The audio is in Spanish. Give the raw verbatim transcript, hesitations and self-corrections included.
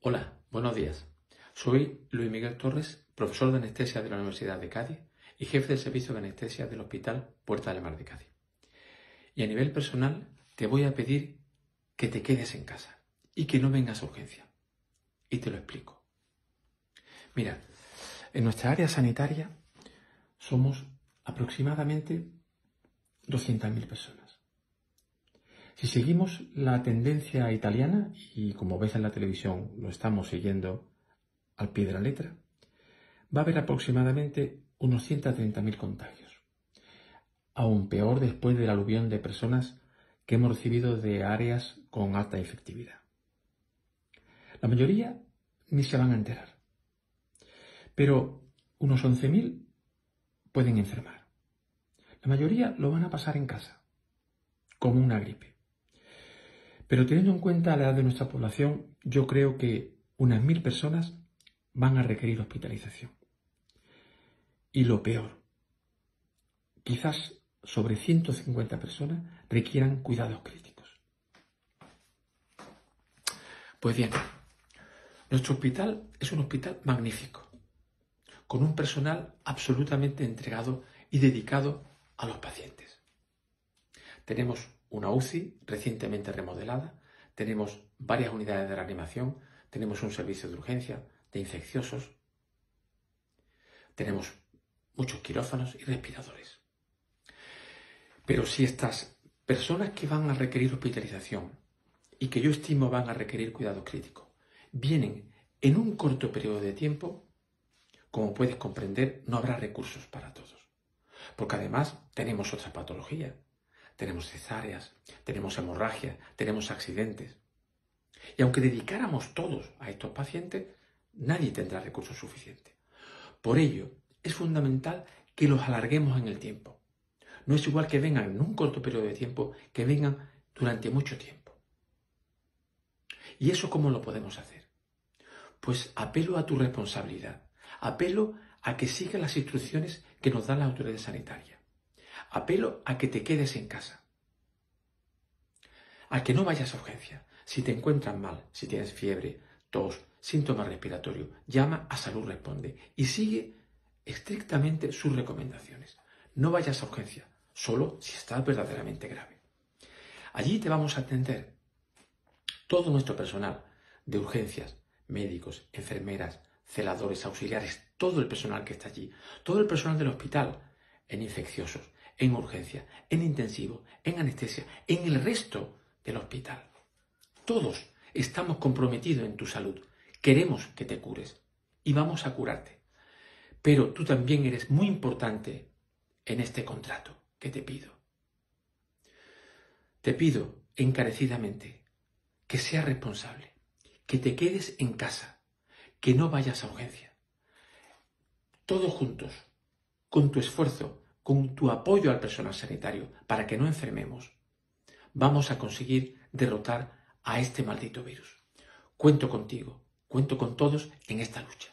Hola, buenos días. Soy Luis Miguel Torres, profesor de anestesia de la Universidad de Cádiz y jefe del servicio de anestesia del Hospital Puerta del Mar de Cádiz. Y a nivel personal te voy a pedir que te quedes en casa y que no vengas a urgencia. Y te lo explico. Mira, en nuestra área sanitaria somos aproximadamente doscientas mil personas. Si seguimos la tendencia italiana, y como ves en la televisión lo estamos siguiendo al pie de la letra, va a haber aproximadamente unos ciento treinta mil contagios. Aún peor después del aluvión de personas que hemos recibido de áreas con alta efectividad. La mayoría ni se van a enterar, pero unos once mil pueden enfermar. La mayoría lo van a pasar en casa, como una gripe. Pero teniendo en cuenta la edad de nuestra población, yo creo que unas mil personas van a requerir hospitalización. Y lo peor, quizás sobre ciento cincuenta personas requieran cuidados críticos. Pues bien, nuestro hospital es un hospital magnífico, con un personal absolutamente entregado y dedicado a los pacientes. Tenemos una U C I recientemente remodelada, tenemos varias unidades de reanimación, tenemos un servicio de urgencia, de infecciosos, tenemos muchos quirófanos y respiradores. Pero si estas personas que van a requerir hospitalización y que yo estimo van a requerir cuidado crítico, vienen en un corto periodo de tiempo, como puedes comprender, no habrá recursos para todos. Porque además tenemos otras patologías. Tenemos cesáreas, tenemos hemorragias, tenemos accidentes. Y aunque dedicáramos todos a estos pacientes, nadie tendrá recursos suficientes. Por ello, es fundamental que los alarguemos en el tiempo. No es igual que vengan en un corto periodo de tiempo que vengan durante mucho tiempo. ¿Y eso cómo lo podemos hacer? Pues apelo a tu responsabilidad. Apelo a que sigas las instrucciones que nos dan las autoridades sanitarias. Apelo a que te quedes en casa, a que no vayas a urgencia. Si te encuentras mal, si tienes fiebre, tos, síntomas respiratorios, llama a Salud Responde y sigue estrictamente sus recomendaciones. No vayas a urgencia, solo si estás verdaderamente grave. Allí te vamos a atender todo nuestro personal de urgencias, médicos, enfermeras, celadores, auxiliares, todo el personal que está allí, todo el personal del hospital, en infecciosos, en urgencia, en intensivo, en anestesia, en el resto del hospital. Todos estamos comprometidos en tu salud. Queremos que te cures y vamos a curarte. Pero tú también eres muy importante en este contrato que te pido. Te pido encarecidamente que seas responsable, que te quedes en casa, que no vayas a urgencia. Todos juntos, con tu esfuerzo, con tu apoyo al personal sanitario para que no enfermemos, vamos a conseguir derrotar a este maldito virus. Cuento contigo, cuento con todos en esta lucha.